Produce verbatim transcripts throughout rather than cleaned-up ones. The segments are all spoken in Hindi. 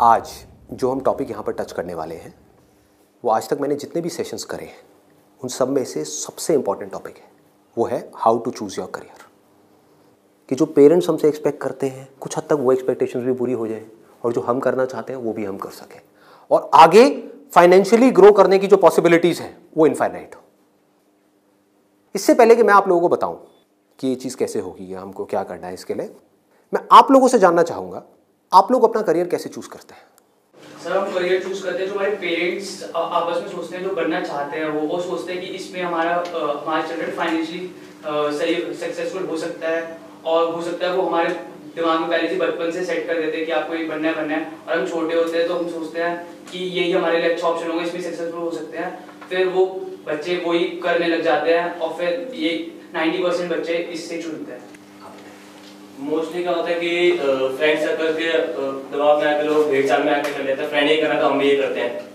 आज जो हम टॉपिक यहाँ पर टच करने वाले हैं वो आज तक मैंने जितने भी सेशंस करे हैं उन सब में से सबसे इम्पॉर्टेंट टॉपिक है, वो है how to choose your career. कि जो पेरेंट्स हमसे एक्सपेक्ट करते हैं कुछ हद तक वो एक्सपेक्टेशंस भी पूरी हो जाए और जो हम करना चाहते हैं वो भी हम कर सकें और आगे फाइनेंशियली ग्रो करने की जो पॉसिबिलिटीज़ हैं वो इनफाइनाइट हो। इससे पहले कि मैं आप लोगों को बताऊं कि ये चीज़ कैसे होगी या हमको क्या करना है, इसके लिए मैं आप लोगों से जानना चाहूँगा, आप लोग अपना करियर कैसे चूज़ करते हैं? सर हम करियर चूज करते हैं जो हमारे पेरेंट्स आपस में सोचते हैं, जो बनना चाहते हैं वो वो सोचते हैं कि इसमें हमारा हमारा चिल्ड्रन फाइनेंशियली सही सक्सेसफुल हो सकता है और हो सकता है वो हमारे दिमाग में पहले से बचपन से सेट कर देते हैं कि आपको ये बनना है बनना है और हम छोटे होते हैं तो हम सोचते हैं कि यही हमारे लिए अच्छा ऑप्शन होगा, इसमें सक्सेसफुल हो सकते हैं। फिर वो बच्चे वही करने लग जाते हैं और फिर ये नाइन्टी परसेंट बच्चे इससे चुनते हैं। मोस्टली क्या होता है कि फ्रेंड सर्कल के दबाव में आके लोग भेड़ चाल में आके कर लेते हैं, फ्रेंड ये करना तो हम भी ये करते हैं।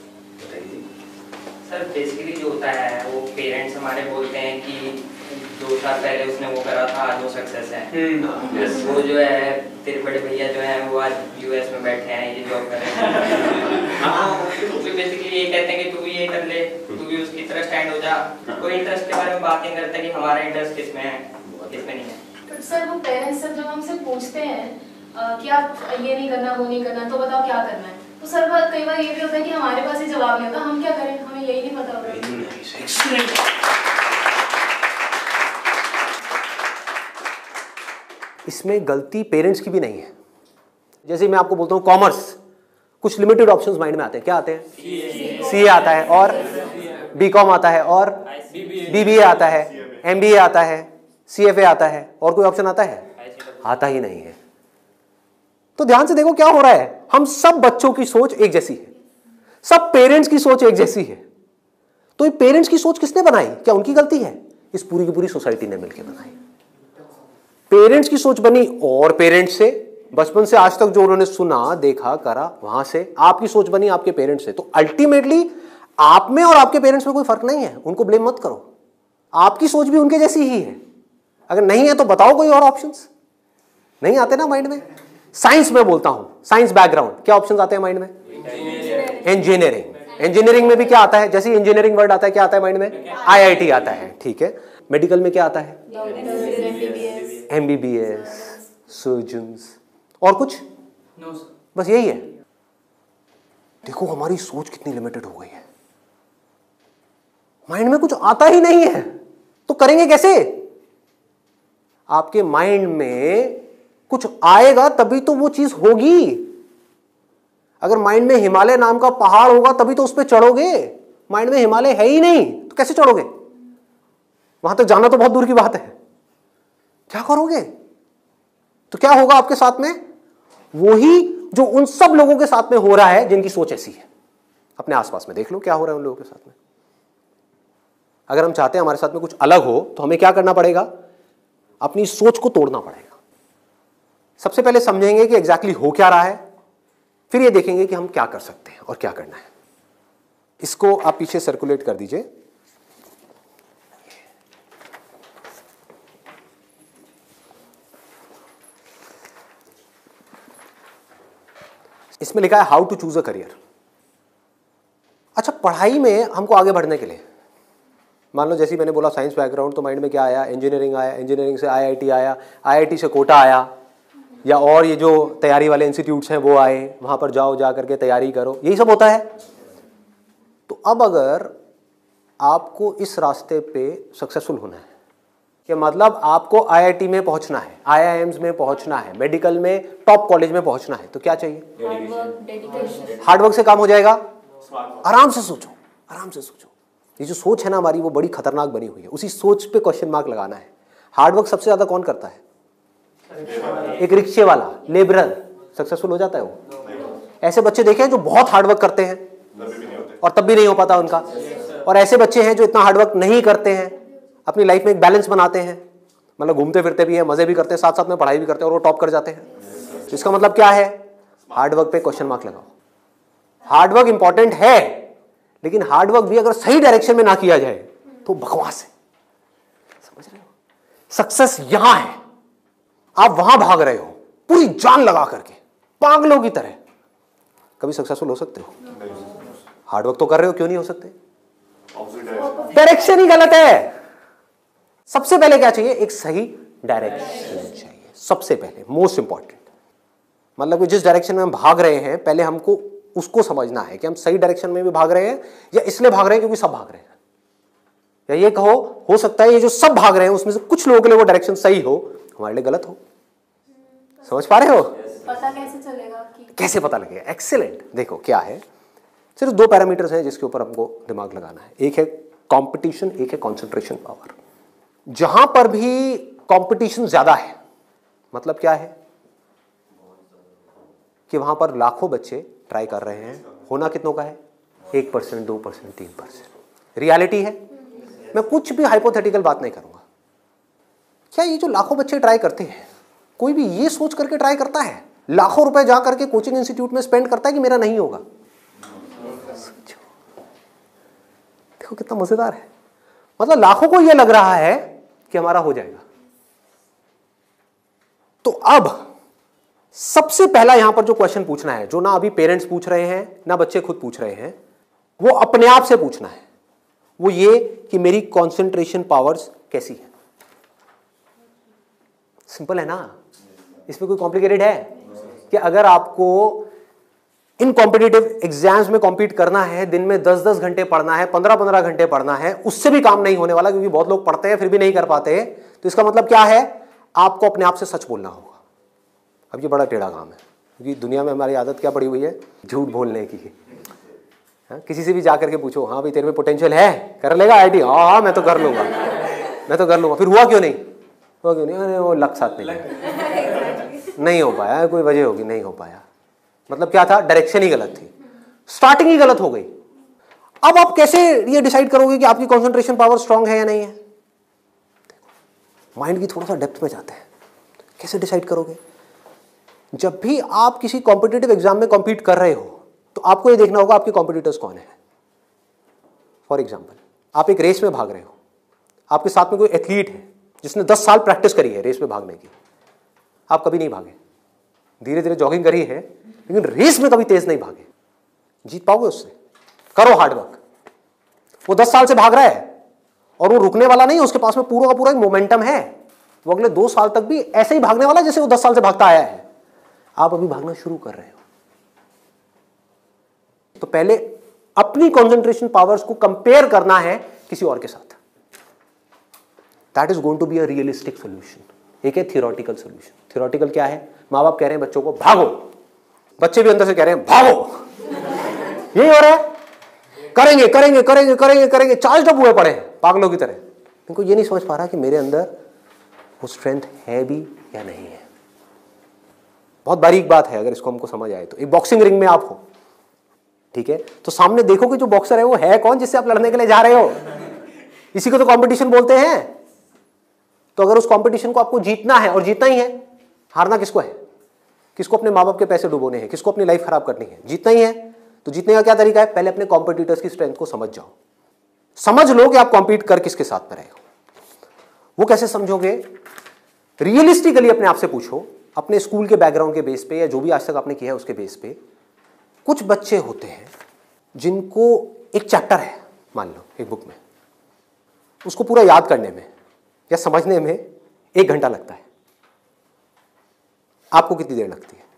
सर बेसिकली जो होता है वो पेरेंट्स हमारे बोलते हैं कि दो साल पहले उसने वो करा था आज वो सक्सेस है। yes. वो जो है तेरे बड़े भैया जो है वो आज यूएस में बैठे हैं, ये जॉब कर रहे हैं। तो भी बेसिकली ये कहते हैं कि तू भी ये कर ले, तू भी उसकी तरह स्टैंड हो जा। कोई इंटरेस्ट के बारे में बात नहीं करता कि हमारा इंटरेस्ट किसमें है किसमें नहीं है। तो सर वो पेरेंट्स जब हमसे पूछते हैं कि आप ये नहीं करना वो नहीं करना तो बताओ क्या करना है, तो सर कई बार ये भी होता है कि हमारे पास ही जवाब नहीं होता, हम क्या करें, हमें यही नहीं पता होता। इसमें गलती पेरेंट्स की भी नहीं है। जैसे मैं आपको बोलता हूँ कॉमर्स, कुछ लिमिटेड ऑप्शंस माइंड में आते हैं। क्या आते हैं? सीए आता है और बीकॉम आता है और बीबीए आता है, एमबीए आता है, सीएफए आता है, और कोई ऑप्शन आता है? आता ही नहीं है। तो ध्यान से देखो क्या हो रहा है, हम सब बच्चों की सोच एक जैसी है, सब पेरेंट्स की सोच एक जैसी है। तो ये पेरेंट्स की सोच किसने बनाई? क्या उनकी गलती है? इस पूरी की पूरी सोसाइटी ने मिलकर बनाई। पेरेंट्स की सोच बनी और पेरेंट्स से बचपन से आज तक जो उन्होंने सुना देखा करा वहां से आपकी सोच बनी आपके पेरेंट्स से। तो अल्टीमेटली आप में और आपके पेरेंट्स में कोई फर्क नहीं है, उनको ब्लेम मत करो, आपकी सोच भी उनके जैसी ही है। अगर नहीं है तो बताओ कोई और ऑप्शंस। नहीं आते ना माइंड में? साइंस में बोलता हूं, साइंस बैकग्राउंड, क्या ऑप्शंस आते हैं माइंड में? इंजीनियरिंग। इंजीनियरिंग में भी क्या आता है? जैसे इंजीनियरिंग वर्ड आता है क्या आता है माइंड में? आईआईटी आता है, ठीक है। मेडिकल में क्या आता है? एमबीबीएस, सर्जन्स, और कुछ? नो सर, बस यही है। देखो हमारी सोच कितनी लिमिटेड हो गई है, माइंड में कुछ आता ही नहीं है तो करेंगे कैसे? आपके माइंड में कुछ आएगा तभी तो वो चीज होगी। अगर माइंड में हिमालय नाम का पहाड़ होगा तभी तो उस पर चढ़ोगे। माइंड में हिमालय है ही नहीं तो कैसे चढ़ोगे? वहां तक जाना तो बहुत दूर की बात है। क्या करोगे? तो क्या होगा आपके साथ में? वही जो उन सब लोगों के साथ में हो रहा है जिनकी सोच ऐसी है। अपने आसपास में देख लो क्या हो रहा है उन लोगों के साथ में। अगर हम चाहते हैं हमारे साथ में कुछ अलग हो तो हमें क्या करना पड़ेगा? अपनी सोच को तोड़ना पड़ेगा। सबसे पहले समझेंगे कि एग्जैक्टली हो क्या रहा है, फिर ये देखेंगे कि हम क्या कर सकते हैं और क्या करना है। इसको आप पीछे सर्कुलेट कर दीजिए। इसमें लिखा है how to choose a career. अच्छा, पढ़ाई में हमको आगे बढ़ने के लिए, मान लो जैसे मैंने बोला साइंस बैकग्राउंड, तो माइंड में क्या आया? इंजीनियरिंग आया, इंजीनियरिंग से आईआईटी आया, आईआईटी से कोटा आया, या और ये जो तैयारी वाले इंस्टीट्यूट्स हैं वो आए, वहाँ पर जाओ, जा करके तैयारी करो, यही सब होता है। तो अब अगर आपको इस रास्ते पे सक्सेसफुल होना है, कि मतलब आपको आईआईटी में पहुंचना है, आईआईएम्स में पहुंचना है, मेडिकल में टॉप कॉलेज में पहुंचना है, तो क्या चाहिए? हार्डवर्क से काम हो जाएगा? आराम से सोचो, आराम से सोचो। ये जो सोच है ना हमारी वो बड़ी खतरनाक बनी हुई है, उसी सोच पे क्वेश्चन मार्क लगाना है। हार्डवर्क सबसे ज्यादा कौन करता है? एक रिक्शे वाला, लेबरर सक्सेसफुल हो जाता है वो। ऐसे बच्चे देखे हैं जो बहुत हार्डवर्क करते हैं और तब भी नहीं हो पाता उनका, और ऐसे बच्चे हैं जो इतना हार्डवर्क नहीं करते हैं, अपनी लाइफ में एक बैलेंस बनाते हैं, मतलब घूमते फिरते भी हैं, मजे भी करते हैं, साथ साथ में पढ़ाई भी करते हैं और वो टॉप कर जाते हैं। तो इसका मतलब क्या है? हार्डवर्क पे क्वेश्चन मार्क लगाओ। हार्डवर्क इंपॉर्टेंट है, लेकिन हार्डवर्क भी अगर सही डायरेक्शन में ना किया जाए तो बकवास है। समझ रहे हो? सक्सेस यहां है, आप वहां भाग रहे हो पूरी जान लगा करके पागलों की तरह, कभी सक्सेसफुल हो सकते हो? हार्डवर्क तो कर रहे हो, क्यों नहीं हो सकते? डायरेक्शन ही गलत है। सबसे पहले क्या चाहिए? एक सही डायरेक्शन चाहिए, सबसे पहले, मोस्ट इंपॉर्टेंट। मतलब कि जिस डायरेक्शन में हम भाग रहे हैं, पहले हमको उसको समझना है कि हम सही डायरेक्शन में भी भाग रहे हैं या इसलिए भाग रहे हैं क्योंकि सब भाग रहे हैं। या ये कहो, हो सकता है ये जो सब भाग रहे हैं उसमें से कुछ लोगों के लिए वो डायरेक्शन सही हो, हमारे लिए गलत हो। समझ पा रहे हो? पता कैसे चलेगा कि कैसे पता लगेगा? एक्सीलेंट। देखो क्या है, सिर्फ दो पैरामीटर्स हैं जिसके ऊपर हमको दिमाग लगाना है। एक है कंपटीशन, एक है कंसंट्रेशन पावर। जहां पर भी कंपटीशन ज्यादा है, मतलब क्या है कि वहां पर लाखों बच्चे ट्राई कर रहे हैं, होना कितनों का है? एक परसेंट, दो परसेंट, तीन परसेंट। रियलिटी है। मैं कुछ भी हाइपोथेटिकल बात नहीं करूंगा। क्या ये जो लाखों बच्चे ट्राई करते हैं, कोई भी ये सोच करके ट्राई करता है? लाखों रुपए जा करके कोचिंग इंस्टीट्यूट में स्पेंड करता है कि मेरा नहीं होगा? देखो कितना मजेदार है। मतलब लाखों को यह लग रहा है कि हमारा हो जाएगा। तो अब सबसे पहला यहां पर जो क्वेश्चन पूछना है, जो ना अभी पेरेंट्स पूछ रहे हैं ना बच्चे खुद पूछ रहे हैं, वो अपने आप से पूछना है। वो ये कि मेरी कंसंट्रेशन पावर्स कैसी है। सिंपल है ना, इसमें कोई कॉम्प्लिकेटेड है? कि अगर आपको इन कॉम्पिटिटिव एग्जाम्स में कॉम्पीट करना है, दिन में दस दस घंटे पढ़ना है, पंद्रह पंद्रह घंटे पढ़ना है, उससे भी काम नहीं होने वाला, क्योंकि बहुत लोग पढ़ते हैं फिर भी नहीं कर पाते। तो इसका मतलब क्या है? आपको अपने आप से सच बोलना होगा। अब ये बड़ा टेढ़ा काम है, क्योंकि दुनिया में हमारी आदत क्या पड़ी हुई है? झूठ बोलने की। हाँ, किसी से भी जाकर के पूछो, हाँ भाई तेरे में पोटेंशियल है, कर लेगा आई आई टी? हाँ हाँ मैं तो कर लूंगा, मैं तो कर लूंगा। फिर हुआ क्यों नहीं? हुआ क्यों नहीं? अरे वो लक साथ नहीं लगा, नहीं हो पाया, कोई वजह होगी, नहीं हो पाया। मतलब क्या था? डायरेक्शन ही गलत थी, स्टार्टिंग ही गलत हो गई। अब आप कैसे ये डिसाइड करोगे कि आपकी कंसंट्रेशन पावर स्ट्रांग है या नहीं है? माइंड की थोड़ा सा डेप्थ में जाते हैं। कैसे डिसाइड करोगे? जब भी आप किसी कॉम्पिटिटिव एग्जाम में कॉम्पीट कर रहे हो, तो आपको ये देखना होगा आपके कॉम्पिटिटर्स कौन है। फॉर एग्जाम्पल, आप एक रेस में भाग रहे हो, आपके साथ में कोई एथलीट है जिसने दस साल प्रैक्टिस करी है रेस में भागने की। आप कभी नहीं भागे, धीरे धीरे जॉगिंग करी है, लेकिन रेस में कभी तेज नहीं भागे। जीत पाओगे उससे? करो हार्डवर्क। वो दस साल से भाग रहा है और वो रुकने वाला नहीं है, उसके पास में पूरा का पूरा एक मोमेंटम है। वो अगले दो साल तक भी ऐसे ही भागने वाला जैसे वो दस साल से भागता आया है। आप अभी भागना शुरू कर रहे हो, तो पहले अपनी कंसंट्रेशन पावर्स को कंपेयर करना है किसी और के साथ। That is going to be a realistic solution. एक है थियोरेटिकल सोल्यूशन। थियोरेटिकल क्या है? माँ बाप कह रहे हैं बच्चों को भागो, बच्चे भी अंदर से कह रहे हैं भागो। यही हो रहा है, करेंगे करेंगे करेंगे करेंगे करेंगे, चार्ज अप हुए पड़े हैं पागलों की तरह। इनको ये नहीं समझ पा रहा कि मेरे अंदर वो स्ट्रेंथ है भी या नहीं है। बहुत बारीक बात है, अगर इसको हमको समझ आए तो। एक बॉक्सिंग रिंग में आप हो, ठीक है, तो सामने देखो कि जो बॉक्सर है वो है कौन जिससे आप लड़ने के लिए जा रहे हो। इसी को तो कंपटीशन बोलते हैं। तो अगर उस कंपटीशन को आपको जीतना है, और जीतना ही है, हारना किसको है? किसको अपने माँ बाप के पैसे डुबोने हैं? किसको अपनी लाइफ खराब करनी है? जीतना ही है। तो जीतने का क्या तरीका है? पहले अपने कॉम्पिटिटर्स की स्ट्रेंथ को समझ जाओ, समझ लो कि आप कॉम्पीट कर किसके साथ में रहे हो। वो कैसे समझोगे? रियलिस्टिकली अपने आप से पूछो, अपने स्कूल के बैकग्राउंड के बेस पे या जो भी आज तक आपने किया है उसके बेस पे। कुछ बच्चे होते हैं जिनको एक चैप्टर है, मान लो एक बुक में, उसको पूरा याद करने में या समझने में एक घंटा लगता है। आपको कितनी देर लगती है?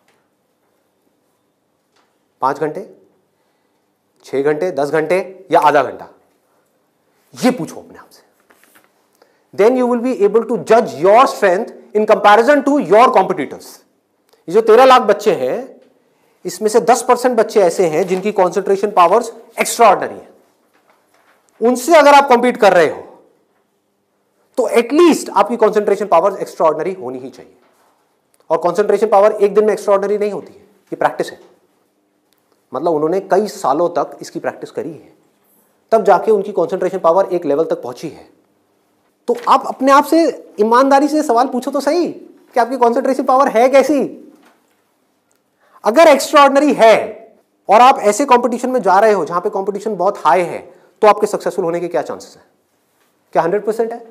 पांच घंटे, छह घंटे, दस घंटे या आधा घंटा? ये पूछो अपने आप से। Then you will be able to जज your strength in comparison to your competitors. ये जो तेरह लाख बच्चे हैं, इसमें से दस परसेंट बच्चे ऐसे हैं जिनकी कॉन्सेंट्रेशन पावर्स एक्स्ट्रा ऑर्डिनरी है। उनसे अगर आप कॉम्पीट कर रहे हो तो एटलीस्ट आपकी कॉन्सेंट्रेशन पावर्स एक्स्ट्रा ऑर्डिनरी होनी ही चाहिए। और कॉन्सेंट्रेशन पावर एक दिन में एक्स्ट्रा ऑर्डिनरी नहीं होती है, ये प्रैक्टिस है। मतलब उन्होंने कई सालों तक इसकी प्रैक्टिस करी है, तब जाके उनकी कॉन्सेंट्रेशन पावर एक लेवल तक पहुंची है। तो आप अपने आप से ईमानदारी से सवाल पूछो तो सही कि आपकी कॉन्सेंट्रेशन पावर है कैसी। अगर एक्स्ट्रा ऑर्डिनरी है और आप ऐसे कंपटीशन में जा रहे हो जहां पे कंपटीशन बहुत हाई है, तो आपके सक्सेसफुल होने के क्या चांसेस हैं? क्या हंड्रेड परसेंट है?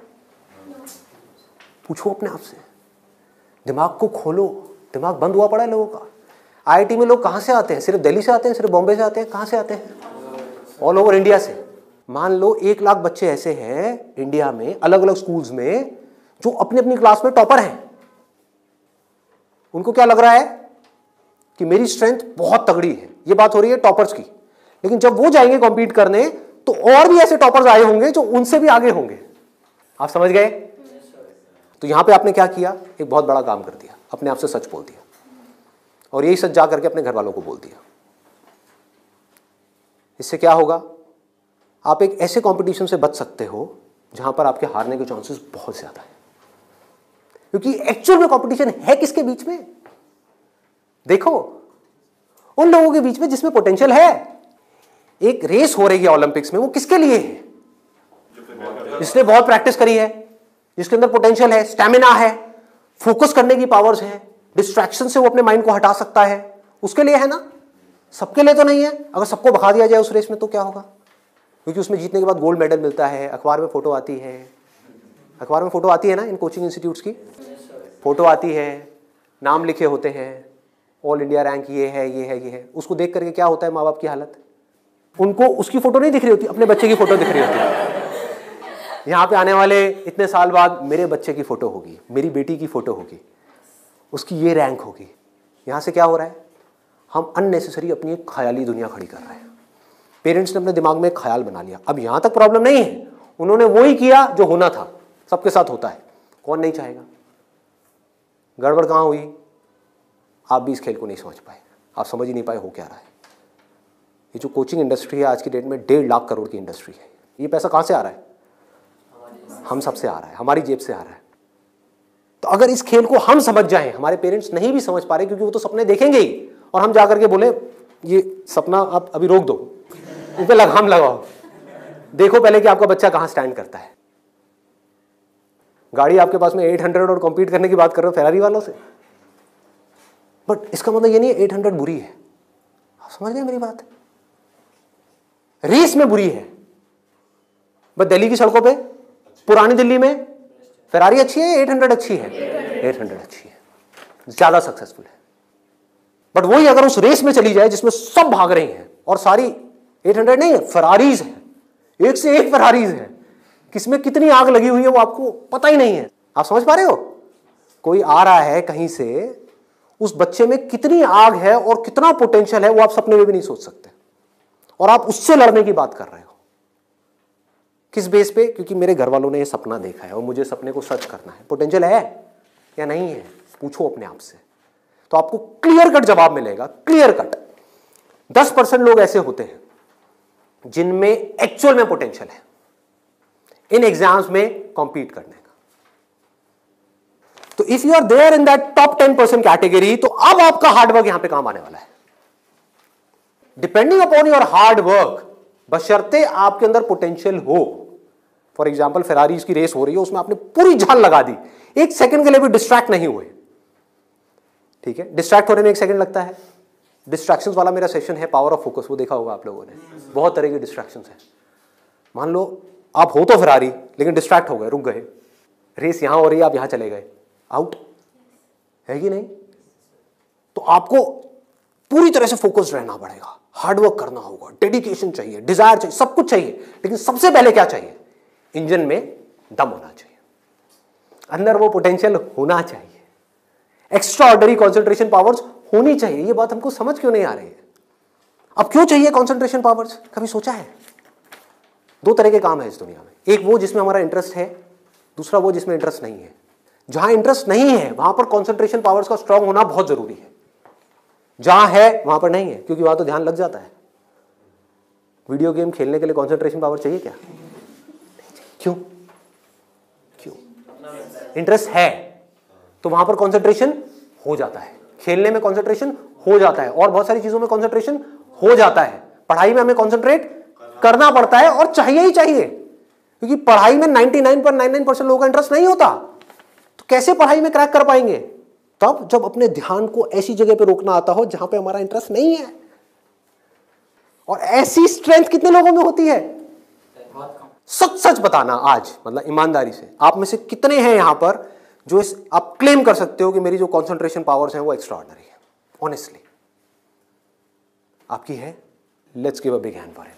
पूछो अपने आप से, दिमाग को खोलो। दिमाग बंद हुआ पड़ा है लोगों का। आईआईटी में लोग कहाँ से आते हैं? सिर्फ दिल्ली से आते हैं? सिर्फ बॉम्बे से आते हैं? कहाँ से आते हैं? ऑल ओवर इंडिया से। मान लो एक लाख बच्चे ऐसे हैं इंडिया में अलग अलग स्कूल्स में जो अपनी अपनी क्लास में टॉपर हैं। उनको क्या लग रहा है कि मेरी स्ट्रेंथ बहुत तगड़ी है। ये बात हो रही है टॉपर्स की। लेकिन जब वो जाएंगे कॉम्पीट करने तो और भी ऐसे टॉपर्स आए होंगे जो उनसे भी आगे होंगे। आप समझ गए? तो यहां पे आपने क्या किया? एक बहुत बड़ा काम कर दिया, अपने आप से सच बोल दिया और यही सच जा करके अपने घर वालों को बोल दिया। इससे क्या होगा? आप एक ऐसे कंपटीशन से बच सकते हो जहां पर आपके हारने के चांसेस बहुत ज्यादा है, क्योंकि एक्चुअल में कंपटीशन है किसके बीच में? देखो, उन लोगों के बीच में जिसमें पोटेंशियल है। एक रेस हो रही है ओलंपिक्स में, वो किसके लिए है? जिसने बहुत प्रैक्टिस करी है, जिसके अंदर पोटेंशियल है, स्टैमिना है, फोकस करने की पावर्स है, डिस्ट्रैक्शन से वो अपने माइंड को हटा सकता है, उसके लिए है ना। सबके लिए तो नहीं है। अगर सबको भगा दिया जाए उस रेस में तो क्या होगा? क्योंकि उसमें जीतने के बाद गोल्ड मेडल मिलता है, अखबार में फोटो आती है। अखबार में फोटो आती है ना, इन कोचिंग इंस्टीट्यूट्स की फोटो आती है, नाम लिखे होते हैं, ऑल इंडिया रैंक ये है ये है ये है। उसको देख करके क्या होता है माँ बाप की हालत? उनको उसकी फोटो नहीं दिख रही होती, अपने बच्चे की फोटो दिख रही होती है। यहाँ पे आने वाले इतने साल बाद मेरे बच्चे की फोटो होगी, मेरी बेटी की फोटो होगी, उसकी ये रैंक होगी। यहाँ से क्या हो रहा है? हम अननेसेसरी अपनी एक ख्याली दुनिया खड़ी कर रहे हैं। पेरेंट्स ने अपने दिमाग में एक ख्याल बना लिया। अब यहाँ तक प्रॉब्लम नहीं है, उन्होंने वही किया जो होना था, सबके साथ होता है। कौन नहीं चाहेगा? गड़बड़ कहाँ हुई? आप भी इस खेल को नहीं समझ पाए, आप समझ ही नहीं पाए हो क्या रहा है। ये जो कोचिंग इंडस्ट्री है आज की डेट में डेढ़ लाख करोड़ की इंडस्ट्री है। ये पैसा कहाँ से आ रहा है? हम सब से आ रहा है, हमारी जेब से आ रहा है। तो अगर इस खेल को हम समझ जाएं, हमारे पेरेंट्स नहीं भी समझ पा रहे क्योंकि वो तो सपने देखेंगे ही, और हम जाकर के बोले ये सपना आप अभी रोक दो, उन पे लगाम लगाओ, देखो पहले कि आपका बच्चा कहाँ स्टैंड करता है। गाड़ी आपके पास में आठ सौ और कॉम्पीट करने की बात कर रहे हो फेरारी वालों से, बट इसका मतलब ये नहीं है आठ सौ बुरी है। आप समझ गए मेरी बात? रेस में बुरी है, बट दिल्ली की सड़कों पे, पुरानी दिल्ली में फेरारी अच्छी है, आठ सौ अच्छी है, आठ सौ अच्छी है, ज्यादा सक्सेसफुल है। बट वही अगर उस रेस में चली जाए जिसमें सब भाग रही हैं और सारी आठ सौ नहीं है, फेरारीज है, एक से एक फेरारीज है, किसमें कितनी आग लगी हुई है वो आपको पता ही नहीं है। आप समझ पा रहे हो? कोई आ रहा है कहीं से, उस बच्चे में कितनी आग है और कितना पोटेंशियल है वो आप सपने में भी नहीं सोच सकते, और आप उससे लड़ने की बात कर रहे हो। किस बेस पे? क्योंकि मेरे घर वालों ने ये सपना देखा है और मुझे सपने को सच करना है। पोटेंशियल है या नहीं है? पूछो अपने आप से, तो आपको क्लियर कट जवाब मिलेगा। Clear cut. दस परसेंट लोग ऐसे होते हैं जिनमें एक्चुअल में पोटेंशियल है इन एग्जाम्स में कॉम्पीट करने का। तो if you are there in that top ten percent category, तो अब आपका हार्डवर्क यहां पे काम आने वाला है। Depending upon your hard work, बशर्ते आपके अंदर पोटेंशियल हो। फॉर एग्जाम्पल फेरारीज की रेस हो रही है, उसमें आपने पूरी जान लगा दी, एक सेकंड के लिए भी डिस्ट्रैक्ट नहीं हुए। ठीक है, डिस्ट्रैक्ट होने में एक सेकंड लगता है। डिस्ट्रैक्शंस वाला मेरा सेशन है पावर ऑफ फोकस, वो देखा होगा आप लोगों ने। बहुत तरह की डिस्ट्रैक्शंस हैं। मान लो आप हो तो फेरारी, लेकिन डिस्ट्रैक्ट हो गए, रुक गए, रेस यहां हो रही है, आप यहां चले गए, आउट है कि नहीं? तो आपको पूरी तरह से फोकस्ड रहना पड़ेगा, हार्डवर्क करना होगा, डेडिकेशन चाहिए, डिजायर चाहिए, सब कुछ चाहिए। लेकिन सबसे पहले क्या चाहिए? इंजन में दम होना चाहिए, अंदर वो पोटेंशियल होना चाहिए, एक्स्ट्रा ऑर्डिनरी कॉन्सेंट्रेशन पावर्स होनी चाहिए। ये बात हमको समझ क्यों नहीं आ रही है? अब क्यों चाहिए कॉन्सेंट्रेशन पावर्स? कभी सोचा है? दो तरह के काम है इस दुनिया में, एक वो जिसमें हमारा इंटरेस्ट है, दूसरा वो जिसमें इंटरेस्ट नहीं है। जहां इंटरेस्ट नहीं है वहां पर कॉन्सेंट्रेशन पावर्स का स्ट्रांग होना बहुत जरूरी है, जहां है वहां पर नहीं है, क्योंकि वहां तो ध्यान लग जाता है। वीडियो गेम खेलने के लिए कॉन्सेंट्रेशन पावर चाहिए क्या? क्यों? क्यों? इंटरेस्ट है तो वहां पर कॉन्सेंट्रेशन हो जाता है, खेलने में कॉन्सेंट्रेशन हो जाता है, और बहुत सारी चीजों में कॉन्सेंट्रेशन हो जाता है। पढ़ाई में हमें कॉन्सेंट्रेट करना पड़ता है और चाहिए ही चाहिए, क्योंकि पढ़ाई में निन्यानवे पॉइंट नाइन नाइन परसेंट लोगों का इंटरेस्ट नहीं होता, तो कैसे पढ़ाई में क्रैक कर पाएंगे? तब जब अपने ध्यान को ऐसी जगह पे रोकना आता हो जहां पे हमारा इंटरेस्ट नहीं है। और ऐसी स्ट्रेंथ कितने लोगों में होती है? सच सच बताना आज, मतलब ईमानदारी से, आप में से कितने हैं यहां पर जो इस आप क्लेम कर सकते हो कि मेरी जो कॉन्सेंट्रेशन पावर्स हैं वो एक्स्ट्राऑर्डिनरी है? ऑनेस्टली आपकी है, let's give a big hand for him.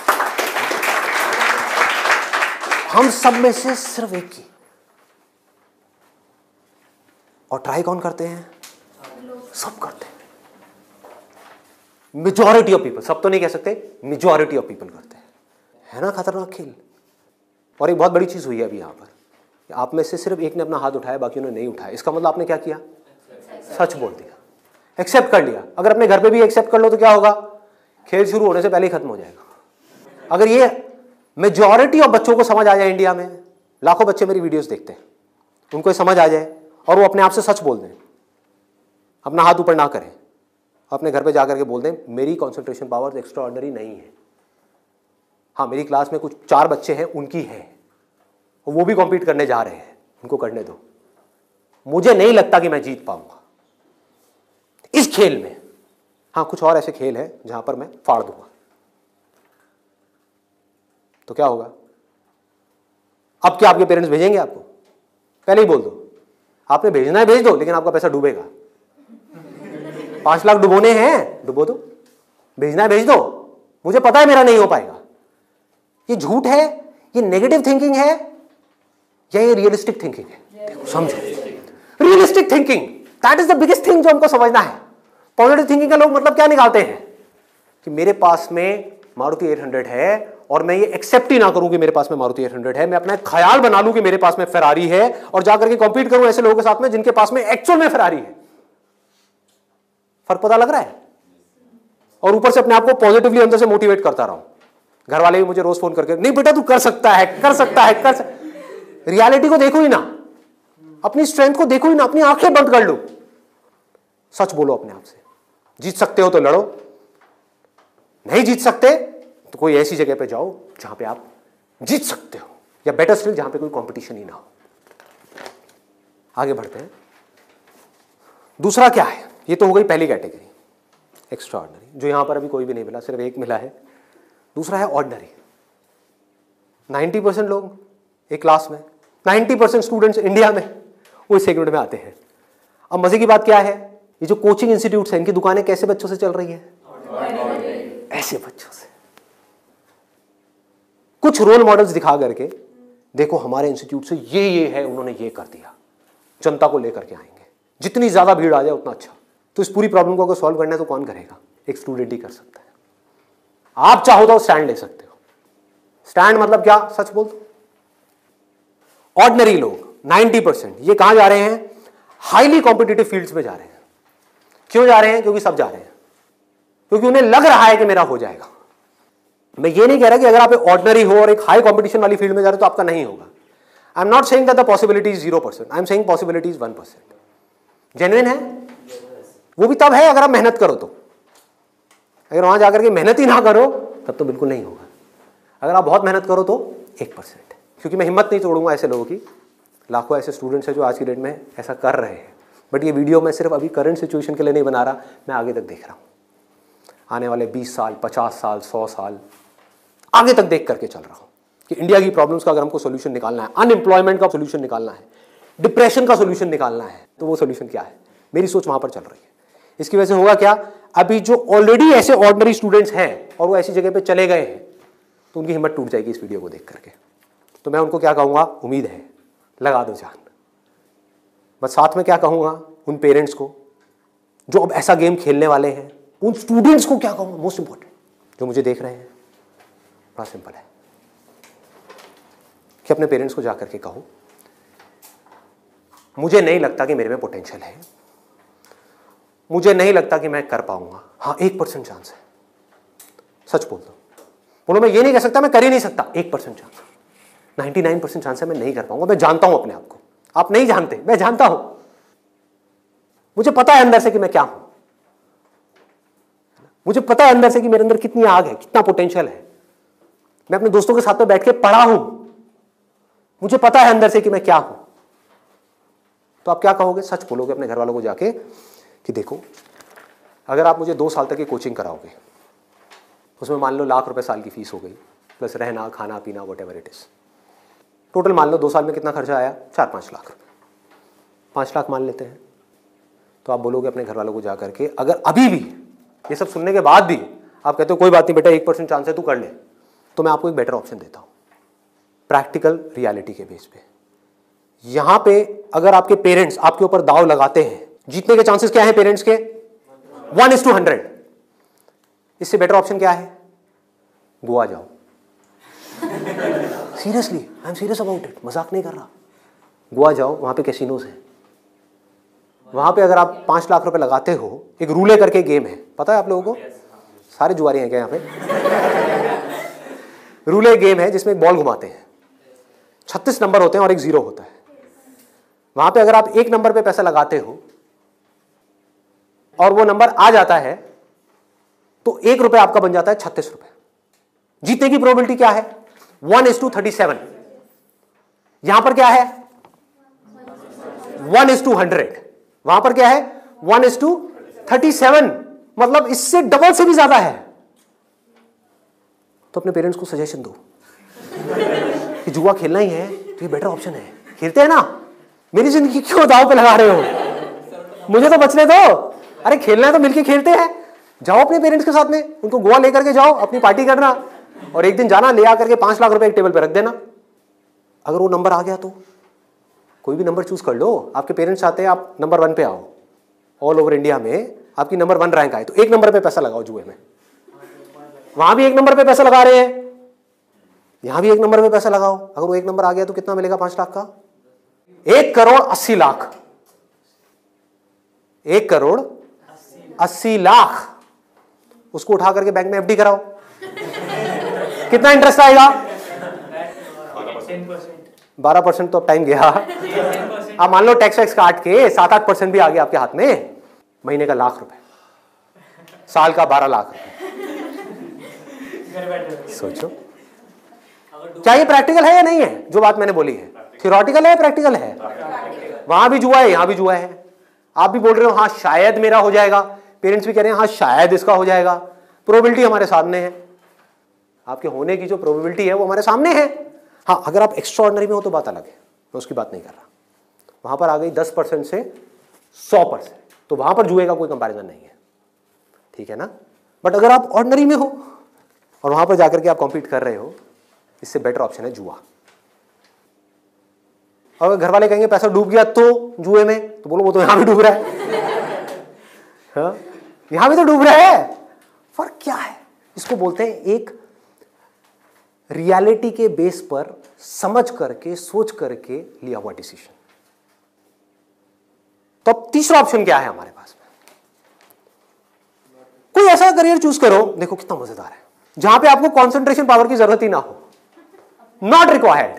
हम सब में से सिर्फ एक की, और ट्राई कौन करते हैं? सब करते हैं। मेजॉरिटी ऑफ पीपल, सब तो नहीं कह सकते, मेजॉरिटी ऑफ पीपल करते हैं। है ना खतरनाक खेल। और एक बहुत बड़ी चीज हुई है अभी यहां पर, आप में से सिर्फ एक ने अपना हाथ उठाया, बाकी ने नहीं उठाया। इसका मतलब आपने क्या किया? सच बोल दिया, एक्सेप्ट कर लिया। अगर अपने घर पे भी एक्सेप्ट कर लो तो क्या होगा? खेल शुरू होने से पहले ही खत्म हो जाएगा। अगर ये मेजॉरिटी ऑफ बच्चों को समझ आ जाए, इंडिया में लाखों बच्चे मेरी वीडियोस देखते हैं, उनको ये समझ आ जाए और वो अपने आप से सच बोल दें, अपना हाथ ऊपर ना करें, अपने घर पे जाकर के बोल दें मेरी कंसंट्रेशन पावर एक्स्ट्रा ऑर्डिनरी नहीं है। हाँ, मेरी क्लास में कुछ चार बच्चे हैं, उनकी है, वो भी कॉम्पीट करने जा रहे हैं, उनको करने दो, मुझे नहीं लगता कि मैं जीत पाऊंगा इस खेल में। हाँ, कुछ और ऐसे खेल हैं जहां पर मैं फाड़ दूंगा, तो क्या होगा? अब क्या आपके पेरेंट्स भेजेंगे आपको? पहले ही बोल दो, आपने भेजना है भेज दो, लेकिन आपका पैसा डूबेगा। पांच लाख डुबोने हैं, डुबो दो। भेजना है भेज दो, मुझे पता है मेरा नहीं हो पाएगा। ये झूठ है, ये नेगेटिव थिंकिंग है, या ये रियलिस्टिक थिंकिंग है? समझो, realistic thinking, that is the biggest thing जो हमको समझना है। पॉजिटिव थिंकिंग का लोग मतलब क्या निकालते हैं कि मेरे पास में मारुति आठ सौ है और मैं ये एक्सेप्ट ही ना करूं कि मेरे पास में मारुति आठ सौ है, मैं अपना ख्याल बना लूं कि मेरे पास में फेरारी है और जाकर के कॉम्पीट करूं ऐसे लोगों के साथ में जिनके पास में एक्चुअल में फेरारी है। फर्क पता लग रहा है? और ऊपर से अपने आप को पॉजिटिवली अंदर से मोटिवेट करता रहा हूं। घर वाले भी मुझे रोज फोन करके, नहीं बेटा तू कर सकता है, कर सकता है, कर सकता। रियलिटी को देखो ही ना, अपनी स्ट्रेंथ को देखो ही ना, अपनी आंखें बंद कर लो, सच बोलो अपने आप से। जीत सकते हो तो लड़ो, नहीं जीत सकते तो कोई ऐसी जगह पे जाओ जहां पे आप जीत सकते हो, या बेटर स्टिल जहां पे कोई कंपटीशन ही ना हो। आगे बढ़ते हैं। दूसरा क्या है? ये तो हो गई पहली कैटेगरी, एक्स्ट्रा ऑर्डिनरी, जो यहां पर अभी कोई भी नहीं मिला, सिर्फ एक मिला है। दूसरा है ऑर्डिनरी। नाइन्टी परसेंट लोग एक क्लास में, नाइन्टी परसेंट स्टूडेंट्स इंडिया में वो इस सेगमेंट में आते हैं। अब मजे की बात क्या है, ये जो कोचिंग इंस्टीट्यूट्स हैं, इनकी दुकानें कैसे बच्चों से चल रही है? ऐसे बच्चों से। कुछ रोल मॉडल्स दिखा करके, देखो हमारे इंस्टीट्यूट से ये ये है, उन्होंने ये कर दिया, जनता को लेकर के आएंगे, जितनी ज्यादा भीड़ आ जाए उतना अच्छा। तो इस पूरी प्रॉब्लम को अगर सॉल्व करना है तो कौन करेगा? एक स्टूडेंट ही कर सकता है। आप चाहो तो स्टैंड ले सकते हो। स्टैंड मतलब क्या? सच बोल दो। ऑर्डिनरी लोग नाइन्टी परसेंट ये कहां जा रहे हैं? हाईली कॉम्पिटिटिव फील्ड्स में जा रहे हैं। क्यों जा रहे हैं? क्योंकि सब जा रहे हैं, क्योंकि उन्हें लग रहा है कि मेरा हो जाएगा। मैं ये नहीं कह रहा कि अगर आप ऑर्डिनरी हो और एक हाई कंपटीशन वाली फील्ड में जा रहे हो तो आपका नहीं होगा। I am not saying that the possibility is zero percent, I am saying possibility is one percent. Genuine है, वो भी तब है अगर आप मेहनत करो तो। अगर वहां जाकर के मेहनत ही ना करो तब तो बिल्कुल नहीं होगा। अगर आप बहुत मेहनत करो तो एक परसेंट। क्योंकि मैं हिम्मत नहीं तोड़ूंगा ऐसे लोगों की। लाखों ऐसे स्टूडेंट्स हैं जो आज की डेट में ऐसा कर रहे हैं, बट ये वीडियो मैं सिर्फ अभी करंट सिचुएशन के लिए नहीं बना रहा, मैं आगे तक देख रहा हूँ। आने वाले बीस साल, पचास साल, सौ साल आगे तक देख करके चल रहा हूँ कि इंडिया की प्रॉब्लम्स का अगर हमको सोल्यूशन निकालना है, अनएम्प्लॉयमेंट का सोल्यूशन निकालना है, डिप्रेशन का सोल्यूशन निकालना है, तो वो सोल्यूशन क्या है? मेरी सोच वहां पर चल रही है। इसकी वजह से होगा क्या? अभी जो ऑलरेडी ऐसे ऑर्डिनरी स्टूडेंट्स हैं और वो ऐसी जगह पे चले गए हैं, तो उनकी हिम्मत टूट जाएगी इस वीडियो को देख करके। तो मैं उनको क्या कहूँगा? उम्मीद है, लगा दो जान। बस साथ में क्या कहूँगा उन पेरेंट्स को जो अब ऐसा गेम खेलने वाले हैं, उन स्टूडेंट्स को क्या कहूँगा? मोस्ट इंपॉर्टेंट जो मुझे देख रहे हैं, बड़ा सिंपल है कि अपने पेरेंट्स को जाकर के कहो, मुझे नहीं लगता कि मेरे में पोटेंशियल है, मुझे नहीं लगता कि मैं कर पाऊंगा। हाँ, एक परसेंट चांस है। सच बोल दो, बोलो मैं ये नहीं कह सकता मैं कर ही नहीं सकता, एक percent chance, ninety nine percent chance है मैं नहीं कर पाऊंगा। मैं जानता हूं अपने आप को, आप नहीं जानते, मैं जानता हूं। मुझे पता है अंदर से कि मैं क्या हूं, मुझे पता है अंदर से कि मेरे अंदर कितनी आग है, कितना पोटेंशियल है। मैं अपने दोस्तों के साथ में बैठ के पढ़ा हूं, मुझे पता है अंदर से कि मैं क्या हूं। तो आप क्या कहोगे? सच बोलोगे अपने घर वालों को जाके कि देखो, अगर आप मुझे दो साल तक की कोचिंग कराओगे, उसमें मान लो लाख रुपए साल की फीस हो गई, प्लस रहना खाना पीना whatever it is, total मान लो दो साल में कितना खर्चा आया? चार पाँच लाख रुपए, पाँच लाख मान लेते हैं। तो आप बोलोगे अपने घर वालों को जाकर के, अगर अभी भी ये सब सुनने के बाद भी आप कहते हो कोई बात नहीं बेटा, एक परसेंट चांस है, तू कर ले, तो मैं आपको एक बेटर ऑप्शन देता हूं प्रैक्टिकल रियलिटी के बेस पे। यहां पे अगर आपके पेरेंट्स आपके ऊपर दाव लगाते हैं, जीतने के चांसेस क्या है पेरेंट्स के? One is to hundred. इससे बेटर ऑप्शन क्या है? गोवा जाओ। Seriously, I am serious about it, मजाक नहीं कर रहा। गोवा जाओ, वहां पे कैसीनोज हैं, वहां पे अगर आप पांच लाख रुपए लगाते हो, एक रूले करके गेम है, पता है आप लोगों को? सारे जुआरी हैं क्या यहाँ पे? रूले गेम है जिसमें एक बॉल घुमाते हैं, छत्तीस नंबर होते हैं और एक जीरो होता है। वहां पे अगर आप एक नंबर पे पैसा लगाते हो और वो नंबर आ जाता है तो एक रुपए आपका बन जाता है छत्तीस रुपए। जीतने की प्रोबेबिलिटी क्या है? One is to thirty seven. यहां पर क्या है? One is to hundred. वहां पर क्या है? One is to thirty seven, मतलब इससे डबल से भी ज्यादा है। तो अपने पेरेंट्स को सजेशन दो कि जुआ खेलना ही है तो ये बेटर ऑप्शन है, खेलते हैं ना। मेरी जिंदगी क्यों दांव पे लगा रहे हो? मुझे तो बचने दो। अरे खेलना है तो मिलके खेलते हैं। जाओ अपने पेरेंट्स के साथ में, उनको गोवा लेकर के जाओ, अपनी पार्टी करना, और एक दिन जाना ले आकर के पांच लाख रुपए एक टेबल पे रख देना। अगर वो नंबर आ गया तो कोई भी नंबर चूज कर लो। आपके पेरेंट्स चाहते हैं आप नंबर वन पे आओ, ऑल ओवर इंडिया में आपकी नंबर वन रैंक आए, तो एक नंबर पे पैसा लगाओ जुए में। वहां भी एक नंबर पे पैसा लगा रहे हैं, यहां भी एक नंबर पे पैसा लगाओ। अगर वो एक नंबर आ गया तो कितना मिलेगा? पांच लाख का एक करोड़ अस्सी लाख। एक करोड़ अस्सी लाख उसको उठा करके बैंक में एफडी कराओ। कितना इंटरेस्ट आएगा? बारह परसेंट तो अब टाइम गया। आप मान लो टैक्स वैक्स काट के सात आठ परसेंट भी आ गया आपके हाथ में। महीने का लाख रुपए, साल का बारह लाख रुपए। सोचो क्या ये प्रैक्टिकल है या नहीं है? जो बात मैंने बोली है थियोरेटिकल है, प्रैक्टिकल है। वहां भी जुआ है, यहां भी जुआ है। आप भी बोल रहे हो हाँ शायद मेरा हो जाएगा, पेरेंट्स भी कह रहे हैं हाँ शायद इसका हो जाएगा। प्रोबेबिलिटी हमारे सामने है, आपके होने की जो प्रोबेबिलिटी है वो हमारे सामने है। हाँ अगर आप एक्स्ट्राऑर्डिनरी में हो तो बात अलग है, मैं उसकी बात नहीं कर रहा। वहां पर आ गई दस परसेंट से सौ परसेंट, तो वहां पर जुए का कोई कंपैरिजन नहीं है, ठीक है ना। बट अगर आप ऑर्डिनरी में हो और वहां पर जाकर के आप कॉम्पीट कर रहे हो, इससे बेटर ऑप्शन है जुआ। अगर घर वाले कहेंगे पैसा डूब गया तो जुए में, तो बोलो वो तो यहां भी डूब रहा है। हाँ? यहां भी तो डूब रहा है। फर्क क्या है? इसको बोलते हैं एक रियलिटी के बेस पर समझ करके सोच करके लिया हुआ डिसीजन। तो अब तीसरा ऑप्शन क्या है हमारे पास में? कोई ऐसा करियर चूज करो, देखो कितना मजेदार है, जहां पे आपको कंसंट्रेशन पावर की जरूरत ही ना हो, not required.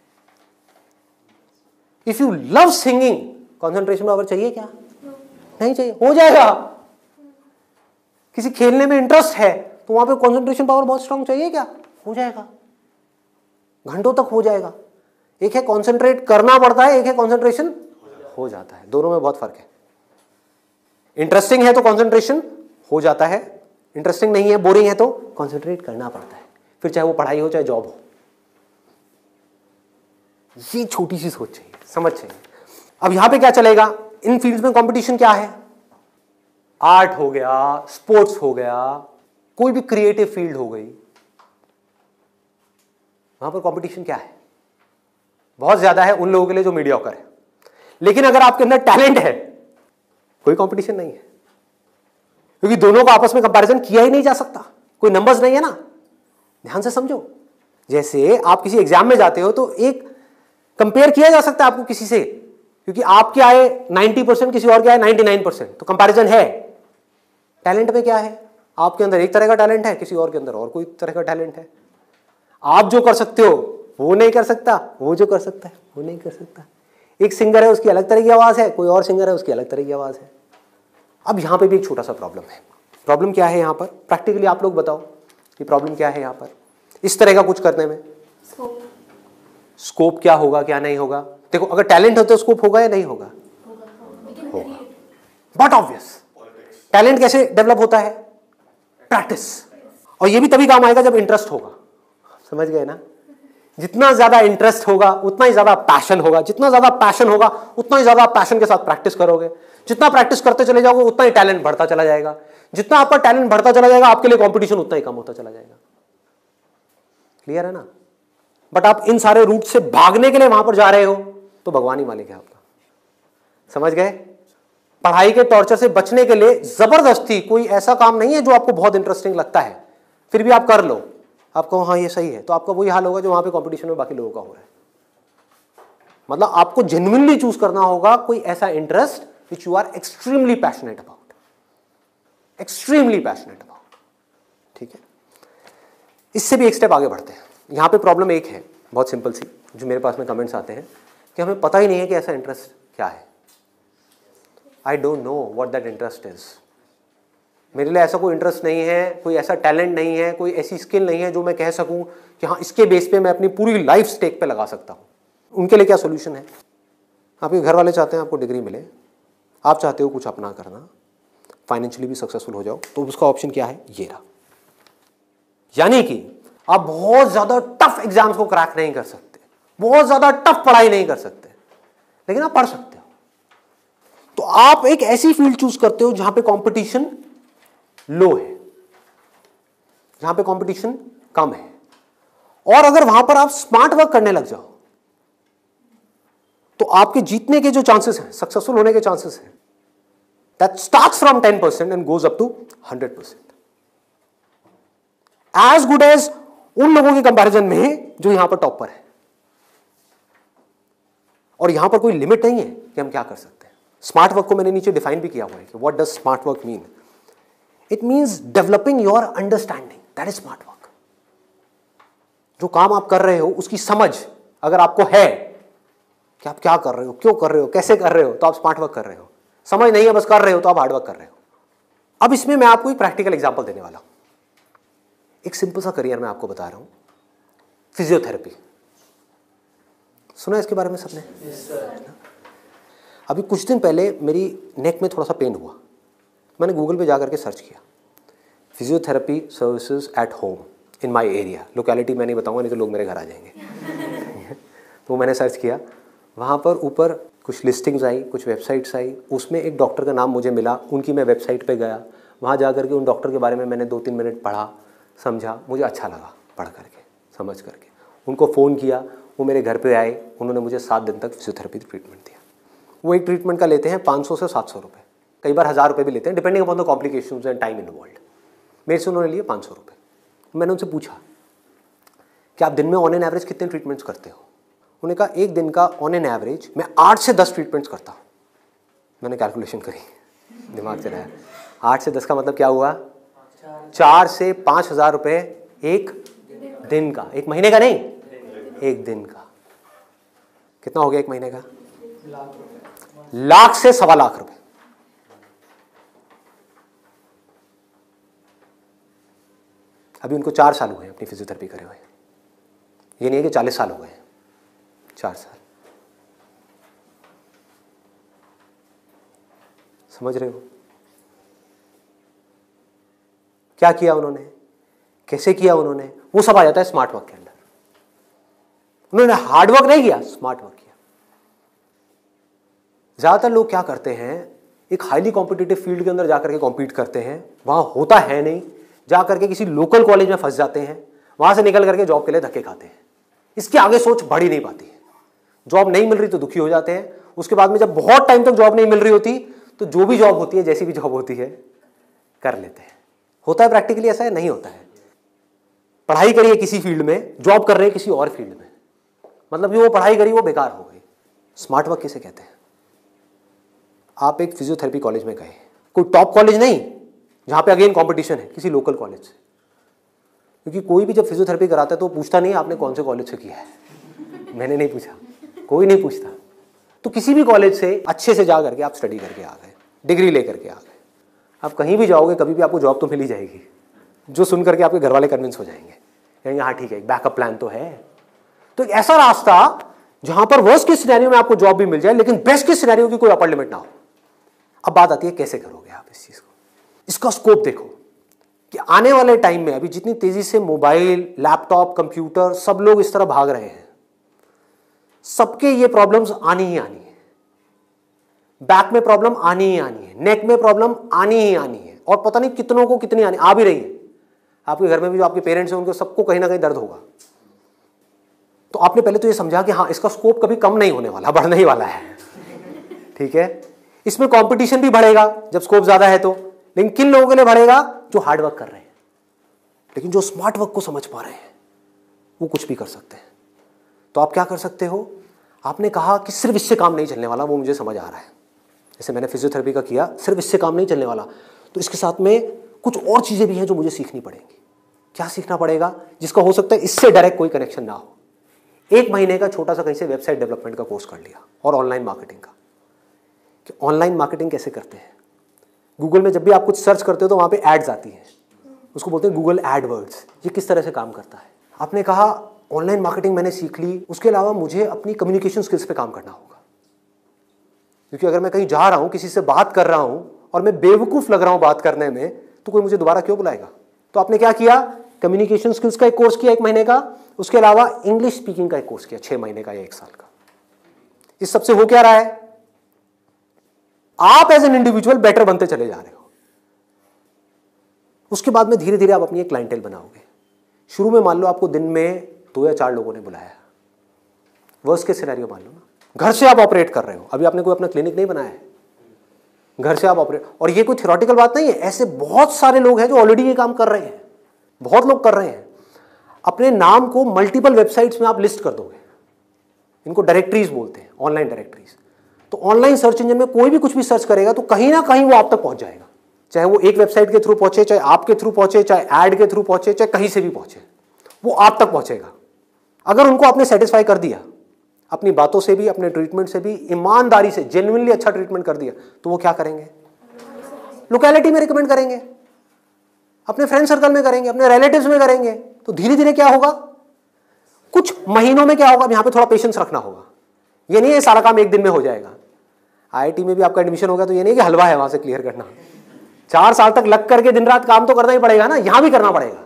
If you love singing, concentration power चाहिए क्या? नहीं चाहिए, हो जाएगा। किसी खेलने में इंटरेस्ट है तो वहां पे कंसंट्रेशन पावर बहुत स्ट्रांग चाहिए क्या? हो जाएगा, घंटों तक हो जाएगा। एक है कंसंट्रेट करना पड़ता है, एक है कंसंट्रेशन हो जाता है। दोनों में बहुत फर्क है। इंटरेस्टिंग है तो कंसंट्रेशन हो जाता है, इंटरेस्टिंग नहीं है, बोरिंग है तो कंसंट्रेट करना पड़ता है, फिर चाहे वो पढ़ाई हो चाहे जॉब हो। ये छोटी सी सोच चाहिए, समझ चाहिए। अब यहां पे क्या चलेगा? इन फील्ड्स में कंपटीशन क्या है? आर्ट हो गया, स्पोर्ट्स हो गया, कोई भी क्रिएटिव फील्ड हो गई, वहां पर कंपटीशन क्या है? बहुत ज्यादा है उन लोगों के लिए जो मीडियोकर है। लेकिन अगर आपके अंदर टैलेंट है, कोई कंपटीशन नहीं है, क्योंकि दोनों को आपस में कंपैरिजन किया ही नहीं जा सकता, कोई नंबर्स नहीं है ना। ध्यान से समझो, जैसे आप किसी एग्जाम में जाते हो तो एक कंपेयर किया जा सकता है आपको किसी से, क्योंकि आपके आए नब्बे परसेंट, किसी और के आए निन्यानवे परसेंट, तो कंपैरिजन है। टैलेंट में क्या है? आपके अंदर एक तरह का टैलेंट है, किसी और के अंदर और कोई तरह का टैलेंट है। आप जो कर सकते हो वो नहीं कर सकता, वो जो कर सकता है वो नहीं कर सकता। एक सिंगर है, उसकी अलग तरह की आवाज है, कोई और सिंगर है, उसकी अलग तरह की आवाज है। अब यहां पे भी एक छोटा सा प्रॉब्लम है। प्रॉब्लम क्या है यहां पर? प्रैक्टिकली आप लोग बताओ कि प्रॉब्लम क्या है यहां पर इस तरह का कुछ करने में? स्कोप। स्कोप क्या होगा क्या नहीं होगा? देखो अगर टैलेंट हो तो स्कोप होगा या नहीं होगा? होगा। बट ऑब्वियस, टैलेंट कैसे डेवलप होता है? प्रैक्टिस। और ये भी तभी काम आएगा जब इंटरेस्ट होगा। समझ गए ना? जितना ज्यादा इंटरेस्ट होगा उतना ही ज्यादा पैशन होगा, जितना ज्यादा पैशन होगा उतना ही ज्यादा पैशन के साथ प्रैक्टिस करोगे, जितना प्रैक्टिस करते चले जाओगे उतना ही टैलेंट बढ़ता चला जाएगा, जितना आपका टैलेंट बढ़ता चला जाएगा आपके लिए कंपटीशन उतना ही कम होता चला जाएगा। क्लियर है ना? बट आप इन सारे रूट से भागने के लिए वहां पर जा रहे हो तो भगवान ही मालिक है आपका। समझ गए? पढ़ाई के टॉर्चर से बचने के लिए जबरदस्ती कोई ऐसा काम नहीं है जो आपको बहुत इंटरेस्टिंग लगता है फिर भी आप कर लो, आपको हाँ ये सही है, तो आपका वही हाल होगा जो वहां पे कंपटीशन में बाकी लोगों का हो रहा है। मतलब आपको जेन्युइनली चूज करना होगा कोई ऐसा interest which you are extremely passionate about, extremely passionate about. ठीक है, इससे भी एक स्टेप आगे बढ़ते हैं। यहां पे प्रॉब्लम एक है बहुत सिंपल सी, जो मेरे पास में कमेंट्स आते हैं कि हमें पता ही नहीं है कि ऐसा इंटरेस्ट क्या है। I don't know what that interest is. मेरे लिए ऐसा कोई इंटरेस्ट नहीं है, कोई ऐसा टैलेंट नहीं है, कोई ऐसी स्किल नहीं है जो मैं कह सकूं कि हाँ इसके बेस पे मैं अपनी पूरी लाइफ स्टेक पे लगा सकता हूं। उनके लिए क्या सोल्यूशन है? आपके घर वाले चाहते हैं आपको डिग्री मिले, आप चाहते हो कुछ अपना करना, फाइनेंशियली भी सक्सेसफुल हो जाओ, तो उसका ऑप्शन क्या है? ये रहा। यानी कि आप बहुत ज्यादा टफ एग्जाम्स को क्रैक नहीं कर सकते, बहुत ज्यादा टफ पढ़ाई नहीं कर सकते, लेकिन आप पढ़ सकते हो। तो आप एक ऐसी फील्ड चूज करते हो जहां पे कंपटीशन लो है, जहां पे कंपटीशन कम है, और अगर वहां पर आप स्मार्ट वर्क करने लग जाओ तो आपके जीतने के जो चांसेस हैं, सक्सेसफुल होने के चांसेस हैं, that starts from ten percent and goes up to hundred percent, as good as उन लोगों के कंपैरिजन में जो यहां पर टॉप पर है। और यहां पर कोई लिमिट नहीं है कि हम क्या कर सकते हैं। स्मार्ट वर्क को मैंने नीचे डिफाइन भी किया हुआ है कि what does smart work mean. It means developing your understanding, that is smart work. जो काम आप कर रहे हो उसकी समझ अगर आपको है कि आप क्या कर रहे हो, क्यों कर रहे हो, कैसे कर रहे हो, तो आप स्मार्ट वर्क कर रहे हो। समझ नहीं है बस कर रहे हो तो आप हार्ड वर्क कर रहे हो। अब इसमें मैं आपको एक प्रैक्टिकल एग्जांपल देने वाला हूं। एक सिंपल सा करियर मैं आपको बता रहा हूं, फिजियोथेरेपी। सुना इसके बारे में सबने? yes, अभी कुछ दिन पहले मेरी नेक में थोड़ा सा पेन हुआ, मैंने गूगल पे जाकर के सर्च किया physiotherapy services at home in my area. Locality मैं नहीं बताऊंगा नहीं तो लोग मेरे घर आ जाएंगे। तो मैंने सर्च किया, वहाँ पर ऊपर कुछ लिस्टिंग्स आई, कुछ वेबसाइट्स आई, उसमें एक डॉक्टर का नाम मुझे मिला, उनकी मैं वेबसाइट पे गया, वहाँ जा कर के उन डॉक्टर के बारे में मैंने दो तीन मिनट पढ़ा, समझा, मुझे अच्छा लगा पढ़ करके, समझ करके। उनको फ़ोन किया, वो मेरे घर पे आए, उन्होंने मुझे सात दिन तक फिजियोथेरेपी ट्रीटमेंट दिया। वो एक ट्रीटमेंट का लेते हैं पाँच सौ से सात सौ रुपये, कई बार हज़ार रुपये भी लेते हैं depending upon the complications and time involved. मेरे से उन्होंने लिए पाँच सौ रुपये। मैंने उनसे पूछा कि आप दिन में ऑन एन एवरेज कितने ट्रीटमेंट्स करते हो? उन्होंने कहा एक दिन का ऑन एन एवरेज मैं आठ से दस ट्रीटमेंट्स करता हूँ। मैंने कैलकुलेशन करी, दिमाग से रहा, आठ से दस का मतलब क्या हुआ? चार से पाँच हज़ार रुपये एक दिन का, एक महीने का नहीं, एक दिन का। कितना हो गया एक महीने का? लाख से सवा लाख रुपए। अभी उनको चार साल हुए अपनी फिजियोथेरेपी करे हुए, ये नहीं है कि चालीस साल हो गए, चार साल। समझ रहे हो क्या किया उन्होंने, कैसे किया उन्होंने? वो सब आ जाता है स्मार्ट वर्क के अंदर। उन्होंने हार्ड वर्क नहीं किया, स्मार्ट वर्क किया। ज्यादातर लोग क्या करते हैं, एक हाईली कॉम्पिटिटिव फील्ड के अंदर जाकर के कॉम्पीट करते हैं, वहां होता है नहीं, जाकर के किसी लोकल कॉलेज में फंस जाते हैं, वहां से निकल करके जॉब के लिए धक्के खाते हैं। इसके आगे सोच बढ़ ही नहीं पाती है। जॉब नहीं मिल रही तो दुखी हो जाते हैं, उसके बाद में जब बहुत टाइम तक जॉब नहीं मिल रही होती तो जो भी जॉब होती है, जैसी भी जॉब होती है, कर लेते हैं। होता है प्रैक्टिकली ऐसा है? नहीं होता है। पढ़ाई करिए किसी फील्ड में, जॉब कर रहे हैं किसी और फील्ड में, मतलब कि वो पढ़ाई करी वो बेकार हो गई। स्मार्ट वर्क किसे कहते हैं? आप एक फिजियोथेरेपी कॉलेज में गए, कोई टॉप कॉलेज नहीं जहां पे अगेन कंपटीशन है, किसी लोकल कॉलेज से। क्योंकि कोई भी जब फिजियोथेरेपी कराता है तो पूछता नहीं आपने कौन से कॉलेज से किया है। मैंने नहीं पूछा, कोई नहीं पूछता। तो किसी भी कॉलेज से अच्छे से जा करके आप स्टडी करके आ गए, डिग्री लेकर के आ गए। आप कहीं भी जाओगे कभी भी आपको जॉब तो मिल ही जाएगी, जो सुन करके आपके घर वाले कन्विंस हो जाएंगे, कहेंगे हाँ ठीक है एक बैकअप प्लान तो है। तो एक ऐसा रास्ता जहां पर वर्स्ट के सिनेरियो में आपको जॉब भी मिल जाए लेकिन बेस्ट के सिनेरियो की कोई अपर लिमिट ना हो। अब बात आती है कैसे करोगे आप इस चीज को। इसका स्कोप देखो कि आने वाले टाइम में अभी जितनी तेजी से मोबाइल, लैपटॉप, कंप्यूटर, सब लोग इस तरह भाग रहे हैं, सबके ये प्रॉब्लम्स आनी ही आनी है। बैक में प्रॉब्लम आनी ही आनी है, नेक में प्रॉब्लम आनी ही आनी है, और पता नहीं कितनों को कितनी आनी आ भी रही है। आपके घर में भी जो आपके पेरेंट्स हैं उनको सबको कहीं ना कहीं दर्द होगा। तो आपने पहले तो ये समझा कि हाँ, इसका स्कोप कभी कम नहीं होने वाला, बढ़ने ही वाला है। ठीक है, इसमें कंपटीशन भी बढ़ेगा जब स्कोप ज्यादा है तो, लेकिन किन लोगों के लिए बढ़ेगा? जो हार्ड वर्क कर रहे हैं, लेकिन जो स्मार्ट वर्क को समझ पा रहे हैं वो कुछ भी कर सकते हैं। तो आप क्या कर सकते हो? आपने कहा कि सिर्फ इससे काम नहीं चलने वाला, वो मुझे समझ आ रहा है, जैसे मैंने फिजियोथेरेपी का किया, सिर्फ इससे काम नहीं चलने वाला, तो इसके साथ में कुछ और चीजें भी हैं जो मुझे सीखनी पड़ेंगी। क्या सीखना पड़ेगा? जिसका हो सकता है इससे डायरेक्ट कोई कनेक्शन ना हो। एक महीने का छोटा सा कहीं से वेबसाइट डेवलपमेंट का कोर्स कर लिया, और ऑनलाइन मार्केटिंग का, कि ऑनलाइन मार्केटिंग कैसे करते हैं। गूगल में जब भी आप कुछ सर्च करते हो तो वहां पे एड्स आती हैं, उसको बोलते हैं गूगल एडवर्ड्स। ये किस तरह से काम करता है? आपने कहा ऑनलाइन मार्केटिंग मैंने सीख ली, उसके अलावा मुझे अपनी कम्युनिकेशन स्किल्स पे काम करना होगा, क्योंकि अगर मैं कहीं जा रहा हूं, किसी से बात कर रहा हूं और मैं बेवकूफ लग रहा हूं बात करने में, तो कोई मुझे दोबारा क्यों बुलाएगा? तो आपने क्या किया? कम्युनिकेशन स्किल्स का एक कोर्स किया एक महीने का, उसके अलावा इंग्लिश स्पीकिंग का एक कोर्स किया छह महीने का या एक साल का। इस सबसे हो क्या रहा है? आप एज एन इंडिविजुअल बेटर बनते चले जा रहे हो। उसके बाद में धीरे धीरे आप अपनी एक क्लाइंटेल बनाओगे। शुरू में मान लो आपको दिन में दो या चार लोगों ने बुलाया, वर्स्ट केस सिनेरियो मान लो ना, घर से आप ऑपरेट कर रहे हो, अभी आपने कोई अपना क्लिनिक नहीं बनाया है, घर से आप ऑपरेट, और ये कोई थ्योरेटिकल बात नहीं है, ऐसे बहुत सारे लोग हैं जो ऑलरेडी ये काम कर रहे हैं, बहुत लोग कर रहे हैं। अपने नाम को मल्टीपल वेबसाइट्स में आप लिस्ट कर दोगे, इनको डायरेक्टरीज बोलते हैं, ऑनलाइन डायरेक्टरीज। तो ऑनलाइन सर्च इंजन में कोई भी कुछ भी सर्च करेगा तो कहीं ना कहीं वो आप तक पहुंच जाएगा, चाहे वो एक वेबसाइट के थ्रू पहुंचे, चाहे आपके थ्रू पहुंचे, चाहे एड के थ्रू पहुंचे, चाहे कहीं से भी पहुंचे, वो आप तक पहुंचेगा। अगर उनको आपने सेटिस्फाई कर दिया, अपनी बातों से भी, अपने ट्रीटमेंट से भी, ईमानदारी से, जेन्युइनली अच्छा ट्रीटमेंट कर दिया, तो वो क्या करेंगे? लोकेलिटी में रिकमेंड करेंगे, अपने फ्रेंड सर्कल में करेंगे, अपने रिलेटिव्स में करेंगे। तो धीरे धीरे क्या होगा? कुछ महीनों में क्या होगा? यहां पे थोड़ा पेशेंस रखना होगा। ये नहीं है सारा काम एक दिन में हो जाएगा। आईआईटी में भी आपका एडमिशन होगा तो ये नहीं कि हलवा है वहां से क्लियर करना, चार साल तक लग करके दिन रात काम तो करना ही पड़ेगा ना, यहां भी करना पड़ेगा।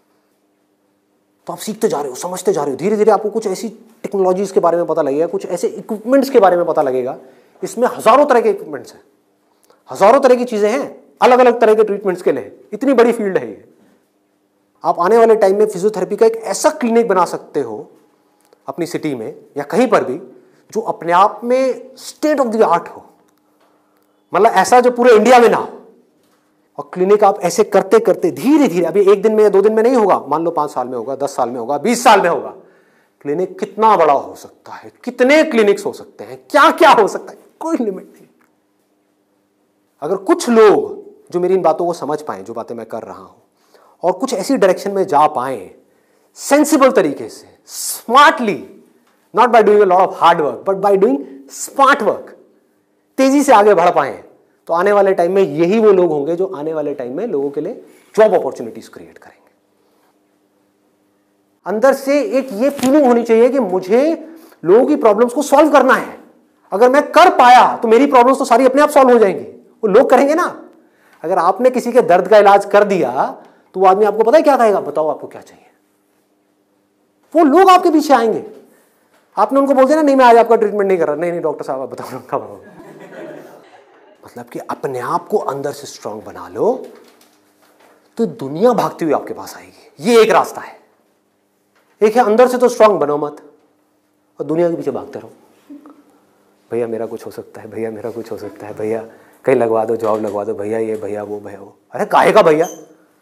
तो आप सीखते जा रहे हो, समझते जा रहे हो, धीरे धीरे आपको कुछ ऐसी टेक्नोलॉजीज के बारे में पता लगेगा, कुछ ऐसे इक्विपमेंट्स के बारे में पता लगेगा। इसमें हजारों तरह के इक्विपमेंट्स हैं, हजारों तरह की चीजें हैं, अलग अलग तरह के ट्रीटमेंट्स के लिए। इतनी बड़ी फील्ड है ये। आप आने वाले टाइम में फिजियोथेरेपी का एक ऐसा क्लिनिक बना सकते हो अपनी सिटी में या कहीं पर भी, जो अपने आप में स्टेट ऑफ द आर्ट हो, मतलब ऐसा जो पूरे इंडिया में ना हो। और क्लिनिक आप ऐसे करते करते धीरे धीरे, अभी एक दिन में या दो दिन में नहीं होगा, मान लो पांच साल में होगा, दस साल में होगा, बीस साल में होगा। क्लिनिक कितना बड़ा हो सकता है, कितने क्लिनिक्स हो सकते हैं, क्या क्या हो सकता है, कोई लिमिट नहीं। अगर कुछ लोग जो मेरी इन बातों को समझ पाए, जो बातें मैं कर रहा हूं, और कुछ ऐसी डायरेक्शन में जा पाए सेंसिबल तरीके से, smartly, not by doing a lot of hard work but by doing smart work, तेजी से आगे बढ़ पाए, तो आने वाले टाइम में यही वो लोग होंगे जो आने वाले टाइम में लोगों के लिए जॉब अपॉर्चुनिटीज क्रिएट करेंगे। अंदर से एक ये फीलिंग होनी चाहिए कि मुझे लोगों की प्रॉब्लम्स को सॉल्व करना है। अगर मैं कर पाया तो मेरी प्रॉब्लम्स तो सारी अपने आप सॉल्व हो जाएंगी, वो लोग करेंगे ना। अगर आपने किसी के दर्द का इलाज कर दिया तो वो आदमी आपको पता है क्या कहेगा? बताओ आपको क्या चाहिए। वो लोग आपके पीछे आएंगे। आपने उनको बोल दिया ना, नहीं मैं आज आपका ट्रीटमेंट नहीं कर रहा, नहीं नहीं डॉक्टर साहब आप बताओ कब आओ। मतलब कि अपने आप को अंदर से स्ट्रांग बना लो तो दुनिया भागती हुई आपके पास आएगी। ये एक रास्ता है। एक है अंदर से तो स्ट्रांग बनो मत और दुनिया के पीछे भागते रहो। भैया मेरा कुछ हो सकता है, भैया मेरा कुछ हो सकता है, भैया कहीं लगवा दो, जॉब लगवा दो, भैया ये भैया वो भैया वो। अरे काहे का भैया,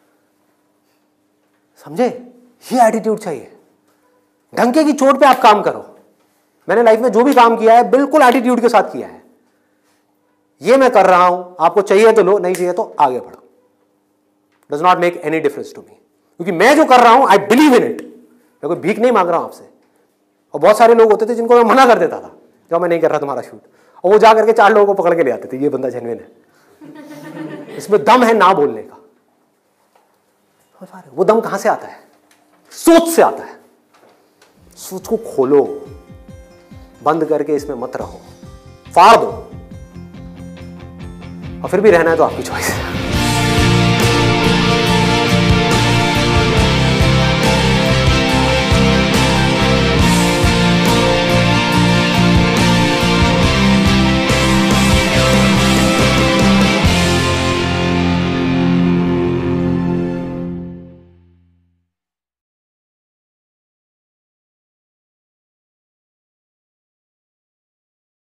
समझे? ये एटीट्यूड चाहिए। ढंके की चोट पे आप काम करो। मैंने लाइफ में जो भी काम किया है बिल्कुल एटीट्यूड के साथ किया है। ये मैं कर रहा हूं, आपको चाहिए तो लो, नहीं चाहिए तो आगे बढ़ो। Does not make any difference to me, क्योंकि मैं जो कर रहा हूं आई बिलीव इन इट। मैं कोई भीख नहीं मांग रहा हूं आपसे। और बहुत सारे लोग होते थे जिनको मैं मना कर देता था, जो मैं नहीं कर रहा तुम्हारा शूट, और वो जा करके चार लोगों को पकड़ के ले आते थे, ये बंदा जेन्युइन है, इसमें दम है ना बोलने का। वो दम कहां से आता है? सोच से आता है। सोच को खोलो, बंद करके इसमें मत रहो, फाड़ दो। और फिर भी रहना है तो आपकी चॉइस है।